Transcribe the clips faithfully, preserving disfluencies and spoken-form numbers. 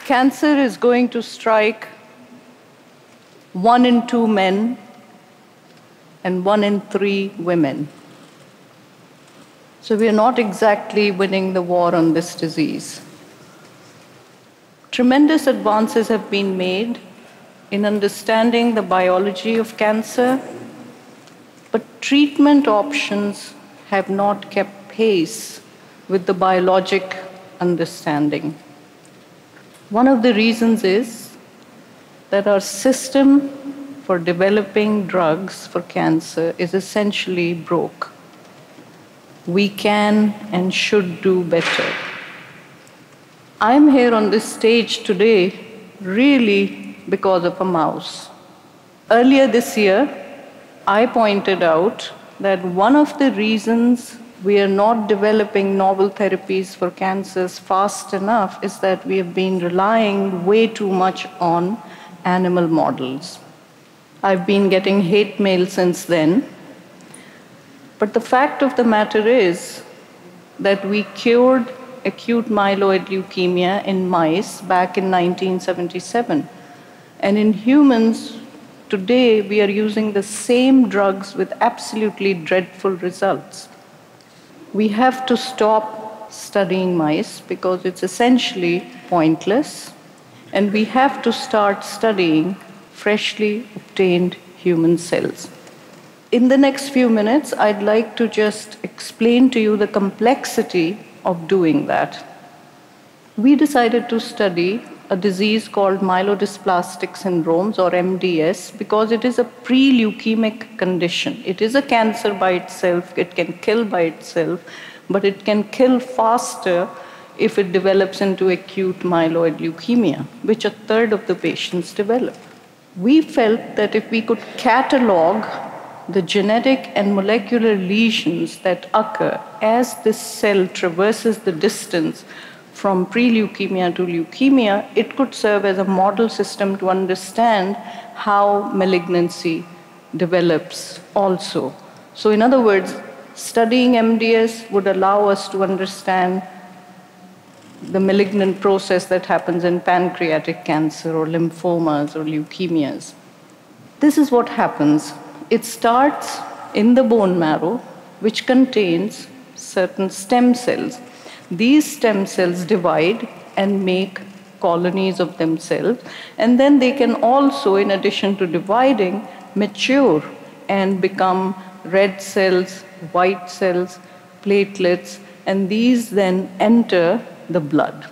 Cancer is going to strike one in two men and one in three women. So we are not exactly winning the war on this disease. Tremendous advances have been made in understanding the biology of cancer, but treatment options have not kept pace with the biologic understanding. One of the reasons is that our system for developing drugs for cancer is essentially broke. We can and should do better. I'm here on this stage today really because of a mouse. Earlier this year, I pointed out that one of the reasons we are not developing novel therapies for cancers fast enough is that we have been relying way too much on animal models. I've been getting hate mail since then. But the fact of the matter is that we cured acute myeloid leukemia in mice back in nineteen seventy-seven. And in humans, today we are using the same drugs with absolutely dreadful results. We have to stop studying mice because it's essentially pointless, and we have to start studying freshly obtained human cells. In the next few minutes, I'd like to just explain to you the complexity of doing that. We decided to study a disease called myelodysplastic syndromes, or M D S, because it is a pre-leukemic condition. It is a cancer by itself, it can kill by itself, but it can kill faster if it develops into acute myeloid leukemia, which a third of the patients develop. We felt that if we could catalog the genetic and molecular lesions that occur as this cell traverses the distance from pre-leukemia to leukemia, it could serve as a model system to understand how malignancy develops also. So in other words, studying M D S would allow us to understand the malignant process that happens in pancreatic cancer or lymphomas or leukemias. This is what happens. It starts in the bone marrow, which contains certain stem cells. These stem cells divide and make colonies of themselves, and then they can also, in addition to dividing, mature and become red cells, white cells, platelets, and these then enter the blood.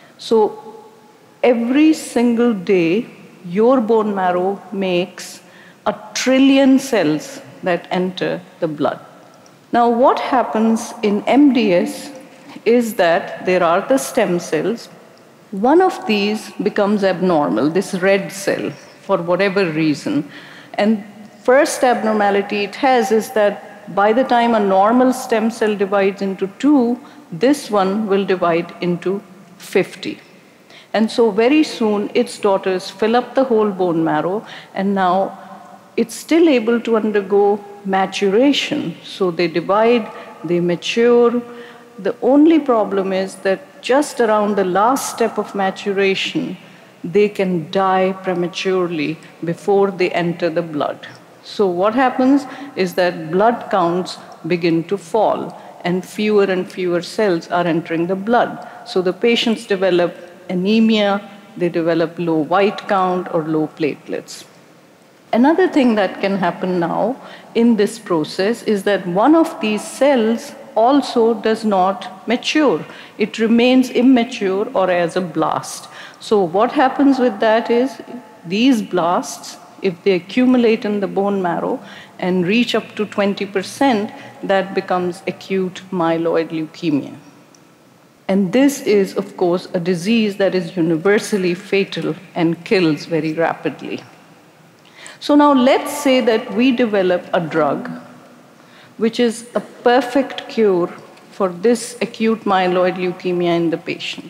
So every single day, your bone marrow makes a trillion cells that enter the blood. Now, what happens in M D S is that there are the stem cells. One of these becomes abnormal, this red cell, for whatever reason. And first abnormality it has is that by the time a normal stem cell divides into two, this one will divide into fifty. And so very soon, its daughters fill up the whole bone marrow, and now it's still able to undergo maturation. So they divide, they mature. The only problem is that just around the last step of maturation, they can die prematurely before they enter the blood. So what happens is that blood counts begin to fall, and fewer and fewer cells are entering the blood. So the patients develop anemia, they develop low white count or low platelets. Another thing that can happen now in this process is that one of these cells also does not mature. It remains immature or as a blast. So what happens with that is these blasts, if they accumulate in the bone marrow and reach up to twenty percent, that becomes acute myeloid leukemia. And this is, of course, a disease that is universally fatal and kills very rapidly. So now let's say that we develop a drug which is a perfect cure for this acute myeloid leukemia in the patient.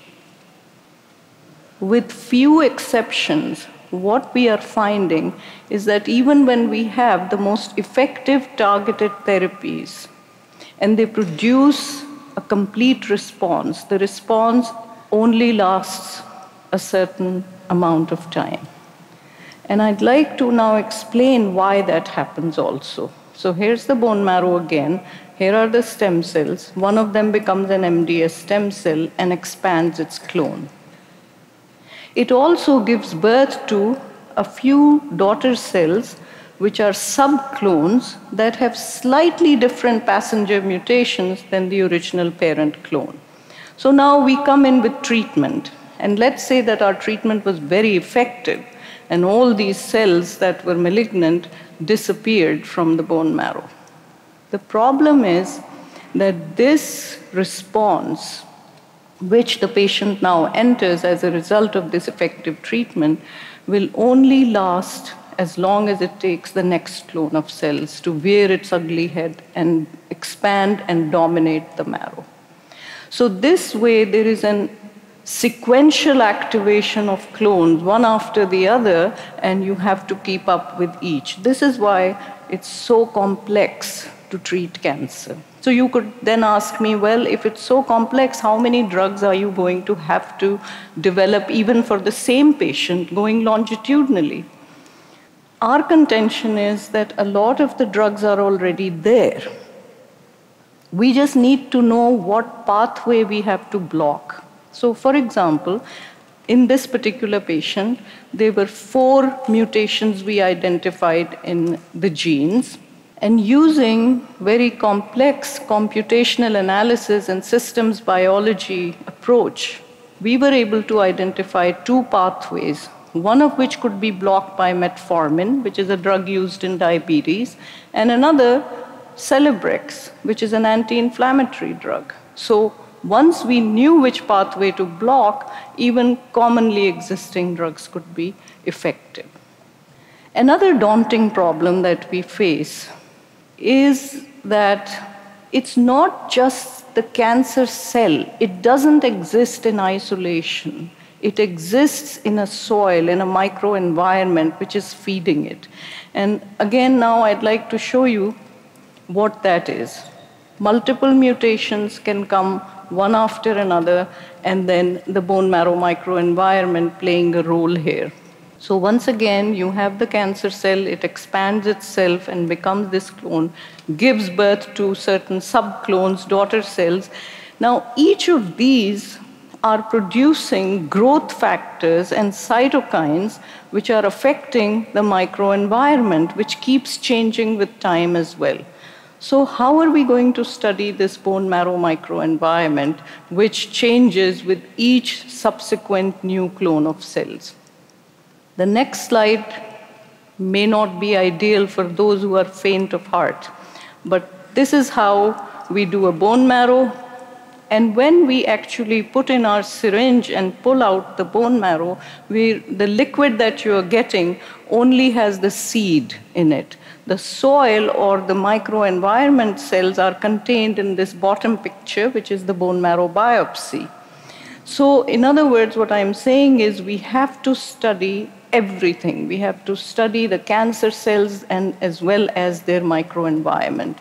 With few exceptions, what we are finding is that even when we have the most effective targeted therapies and they produce a complete response, the response only lasts a certain amount of time. And I'd like to now explain why that happens also. So here's the bone marrow again. Here are the stem cells. One of them becomes an M D S stem cell and expands its clone. It also gives birth to a few daughter cells, which are subclones that have slightly different passenger mutations than the original parent clone. So now we come in with treatment. And let's say that our treatment was very effective, and all these cells that were malignant disappeared from the bone marrow. The problem is that this response, which the patient now enters as a result of this effective treatment, will only last as long as it takes the next clone of cells to rear its ugly head and expand and dominate the marrow. So this way, there is an sequential activation of clones, one after the other, and you have to keep up with each. This is why it's so complex to treat cancer. So you could then ask me, well, if it's so complex, how many drugs are you going to have to develop even for the same patient going longitudinally? Our contention is that a lot of the drugs are already there. We just need to know what pathway we have to block. So for example, in this particular patient, there were four mutations we identified in the genes. And using very complex computational analysis and systems biology approach, we were able to identify two pathways, one of which could be blocked by metformin, which is a drug used in diabetes, and another, Celebrex, which is an anti-inflammatory drug. So once we knew which pathway to block, even commonly existing drugs could be effective. Another daunting problem that we face is that it's not just the cancer cell. It doesn't exist in isolation. It exists in a soil, in a microenvironment which is feeding it. And again, now I'd like to show you what that is. Multiple mutations can come one after another, and then the bone marrow microenvironment playing a role here. So once again, you have the cancer cell, it expands itself and becomes this clone, gives birth to certain subclones, daughter cells. Now, each of these are producing growth factors and cytokines which are affecting the microenvironment, which keeps changing with time as well. So how are we going to study this bone marrow microenvironment, which changes with each subsequent new clone of cells? The next slide may not be ideal for those who are faint of heart, but this is how we do a bone marrow. And when we actually put in our syringe and pull out the bone marrow, we, the liquid that you are getting only has the seed in it. The soil or the microenvironment cells are contained in this bottom picture, which is the bone marrow biopsy. So in other words, what I'm saying is we have to study everything. We have to study the cancer cells and as well as their microenvironment.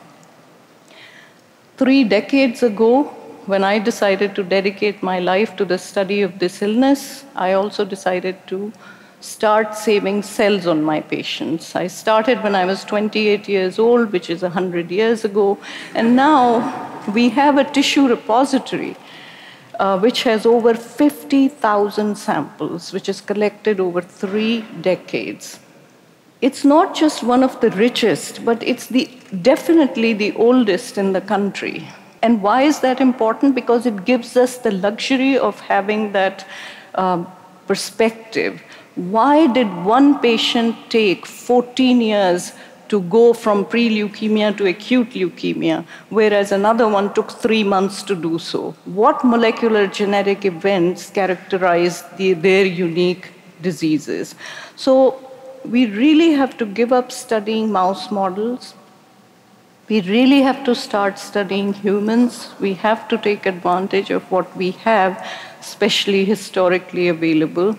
Three decades ago, when I decided to dedicate my life to the study of this illness, I also decided to start saving cells on my patients. I started when I was twenty-eight years old, which is one hundred years ago, and now we have a tissue repository uh, which has over fifty thousand samples, which is collected over three decades. It's not just one of the richest, but it's the, definitely the oldest in the country. And why is that important? Because it gives us the luxury of having that um, perspective. Why did one patient take fourteen years to go from pre-leukemia to acute leukemia, whereas another one took three months to do so? What molecular genetic events characterize the, their unique diseases? So we really have to give up studying mouse models. We really have to start studying humans. We have to take advantage of what we have, especially historically available.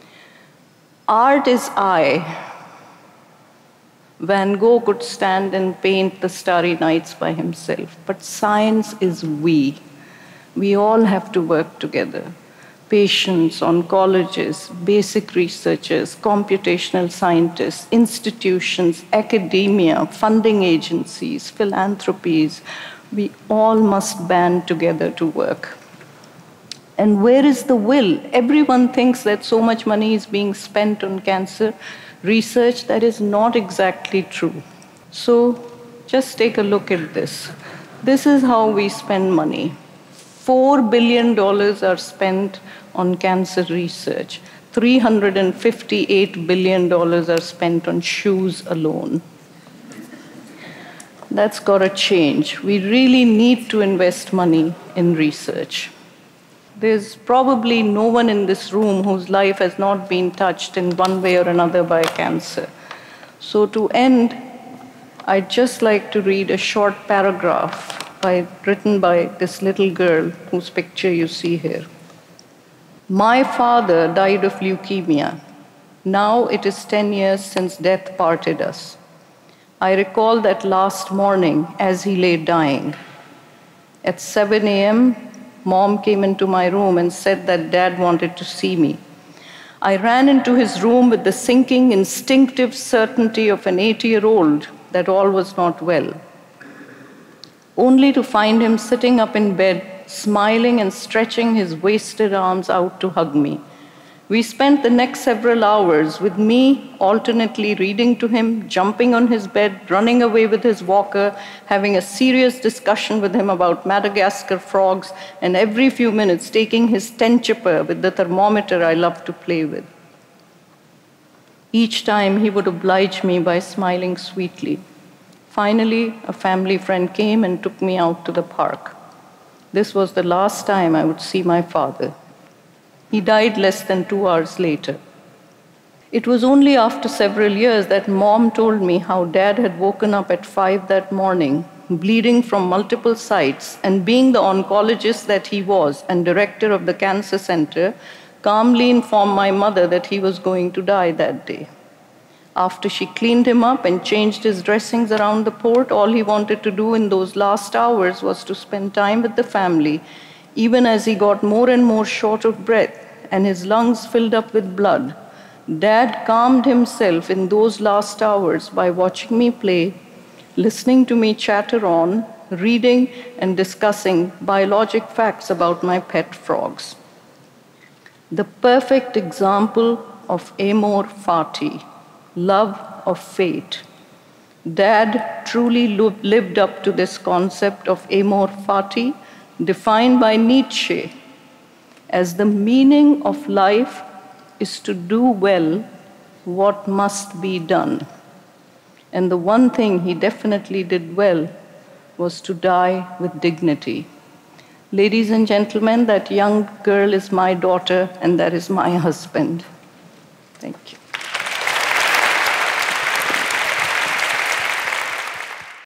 Art is I. Van Gogh could stand and paint the starry nights by himself, but science is we. We all have to work together. patients, oncologists, basic researchers, computational scientists, institutions, academia, funding agencies, philanthropies, we all must band together to work. And where is the will? Everyone thinks that so much money is being spent on cancer research. That is not exactly true. So just take a look at this. This is how we spend money. Four billion dollars are spent on cancer research. three hundred fifty-eight billion dollars are spent on shoes alone. That's got to change. We really need to invest money in research. There's probably no one in this room whose life has not been touched in one way or another by cancer. So to end, I'd just like to read a short paragraph by, written by this little girl whose picture you see here. My father died of leukemia. Now it is ten years since death parted us. I recall that last morning as he lay dying. At seven a m, Mom came into my room and said that Dad wanted to see me. I ran into his room with the sinking, instinctive certainty of an eight-year-old that all was not well, only to find him sitting up in bed, smiling and stretching his wasted arms out to hug me. We spent the next several hours with me alternately reading to him, jumping on his bed, running away with his walker, having a serious discussion with him about Madagascar frogs, and every few minutes taking his tent chipper with the thermometer I loved to play with. Each time he would oblige me by smiling sweetly. Finally, a family friend came and took me out to the park. This was the last time I would see my father. He died less than two hours later. It was only after several years that Mom told me how Dad had woken up at five that morning, bleeding from multiple sites, and being the oncologist that he was and director of the cancer center, calmly informed my mother that he was going to die that day. After she cleaned him up and changed his dressings around the port, all he wanted to do in those last hours was to spend time with the family, even as he got more and more short of breath and his lungs filled up with blood. Dad calmed himself in those last hours by watching me play, listening to me chatter on, reading and discussing biologic facts about my pet frogs. The perfect example of amor fati, love of fate. Dad truly lived up to this concept of amor fati, defined by Nietzsche as the meaning of life is to do well what must be done. And the one thing he definitely did well was to die with dignity. Ladies and gentlemen, that young girl is my daughter, and that is my husband. Thank you.